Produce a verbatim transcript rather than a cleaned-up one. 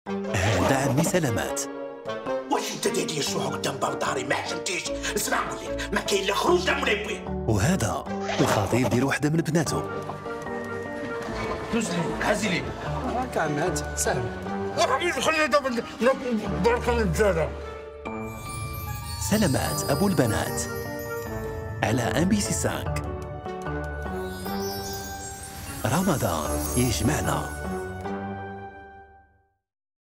هذا عمي سلامات. واش انت داير الشوع قدام باب داري ما حشمتيش؟ اسمع نقول لك ما كاين لا خروج لا مولاي بويه. وهذا الخطيب ديال وحده من بناته. دوز لي هازي لي هاك عم هات سهل. يا حبيبي خلينا دابا نبارك الرجاله. سلامات ابو البنات على ام بي سي خمسة. رمضان يجمعنا.